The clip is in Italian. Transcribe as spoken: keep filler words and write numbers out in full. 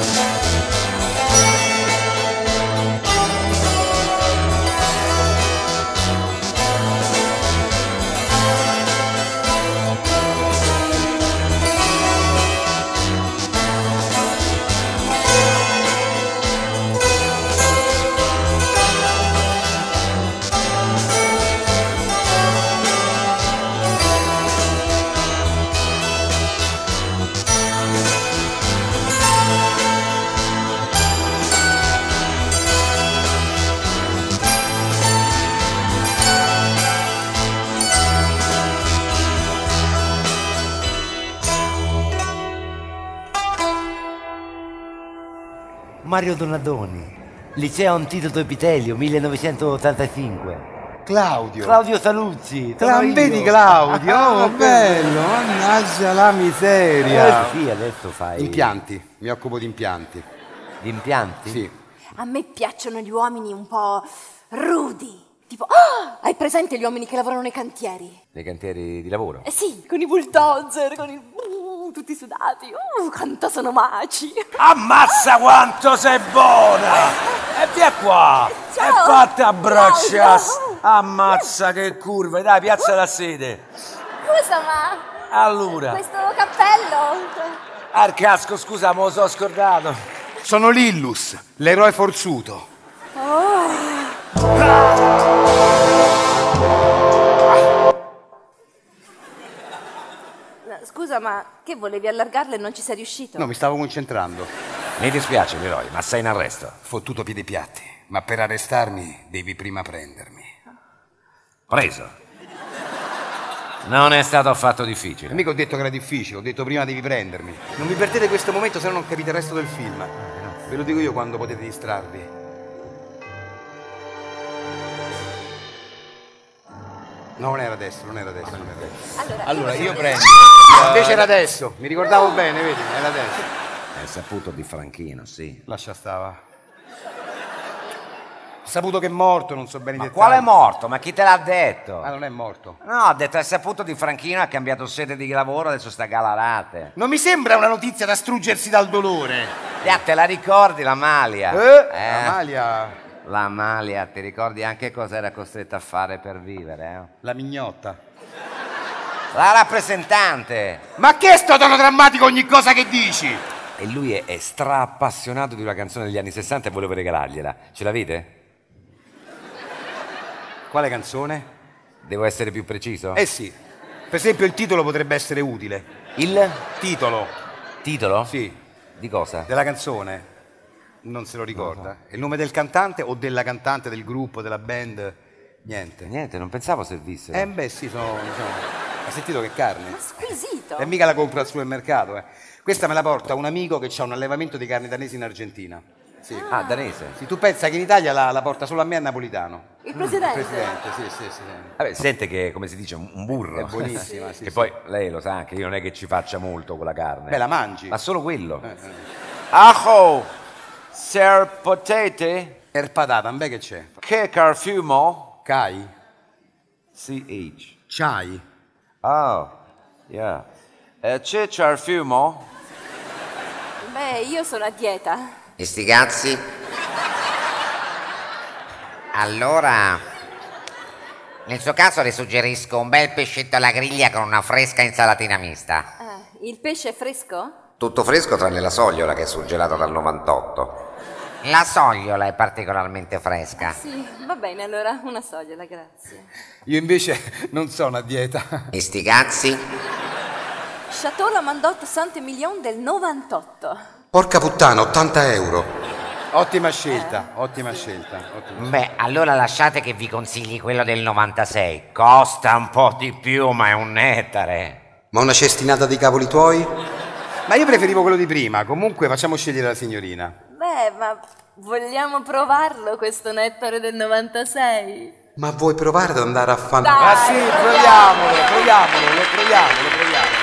Mario Donadoni, Liceo Antidoto Epitelio, millenovecentottantacinque. Claudio. Claudio Saluzzi. Te la vedi Claudio? Oh, bello, mannaggia la miseria. Eh, sì, adesso fai... Impianti, mi occupo di impianti. Di impianti? Sì. A me piacciono gli uomini un po' rudi. Tipo, oh, hai presente gli uomini che lavorano nei cantieri? Nei cantieri di lavoro? Eh sì, con i bulldozer, con il... Uh, tutti sudati. Uh, quanto sono maci. Ammazza quanto sei buona! E via qua! Ciao. E fatta abbraccia! Ciao. Ammazza che curve! Dai, piazza la sede! Scusa, ma... Allora... questo cappello... Al casco, scusa, me lo so scordato. Sono Lillus, l'eroe forzuto. Oh... Scusa, ma che volevi allargarle e non ci sei riuscito? No, mi stavo concentrando. Mi dispiace, Leroy, ma sei in arresto. Fottuto piedi piatti, ma per arrestarmi devi prima prendermi. Preso. Non è stato affatto difficile. E mica ho detto che era difficile, ho detto prima devi prendermi. Non vi perdete questo momento, se no non capite il resto del film. Ve lo dico io quando potete distrarvi. No, non era adesso, non era adesso, non era adesso. Allora, Allora, io io prendo- prendo. Invece era adesso, mi ricordavo bene, vedi, era adesso. Hai saputo di Franchino, sì. Lascia stava. Ho saputo che è morto, non so bene i Ma dettagli. quale morto? Ma chi te l'ha detto? Ah, non è morto. No, ha detto, hai saputo di Franchino, ha cambiato sede di lavoro, adesso sta a Galarate. Non mi sembra una notizia da struggersi dal dolore. Ya, te la ricordi la Malia? Eh? Eh? Amalia, La Malia, ti ricordi anche cosa era costretta a fare per vivere? Eh? la mignotta. La rappresentante! Ma che è sto tono drammatico ogni cosa che dici? E lui è, è stra-appassionato di una canzone degli anni sessanta e volevo regalargliela. Ce l'avete? Quale canzone? Devo essere più preciso? Eh sì. Per esempio il titolo potrebbe essere utile. Il Titolo. titolo? Sì. Di cosa? Della canzone. Non se lo ricorda. È il nome del cantante o della cantante, del gruppo, della band? Niente. Niente, non pensavo servissero. Eh beh sì, sono... sono... Hai sentito che carne? Ma squisito. E mica la compro al supermercato, eh. Questa me la porta un amico che ha un allevamento di carni danesi in Argentina. Sì. Ah, danese? Sì, tu pensa che in Italia la, la porta solo a me a Napolitano. Il presidente. Il presidente, sì, sì, sì. Vabbè, sente che, come si dice, un un burro. È buonissima, sì, Che sì. poi lei lo sa anche, io non è che ci faccia molto con la carne. Beh, la mangi. Ma solo quello. Eh, eh. Ajo! Ser potate? Per patata, un beh che c'è? Che carfumo? Cai? C H. Chai? Oh, yeah. Eh, c'è carfumo? Beh, io sono a dieta. E sti cazzi? Allora, nel suo caso le suggerisco un bel pescetto alla griglia con una fresca insalatina mista. Eh, il pesce è fresco? Tutto fresco tranne la sogliola che è surgelata dal novantotto. La sogliola è particolarmente fresca. Sì, va bene, allora una sogliola, grazie. Io invece non sono a dieta. E sti cazzi? Chateau La Mandotte Saint-Emilion del novantotto. Porca puttana, ottanta euro. Ottima scelta, ottima scelta. Ottima. Beh, allora lasciate che vi consigli quello del novantasei. Costa un po' di più, ma è un nettare. Ma una cestinata di cavoli tuoi? Ma io preferivo quello di prima, comunque facciamo scegliere la signorina. Beh, ma vogliamo provarlo questo nettare del novantasei? Ma vuoi provare ad andare a fan... Dai, Ah sì, proviamolo, proviamolo, lo proviamo, lo proviamo.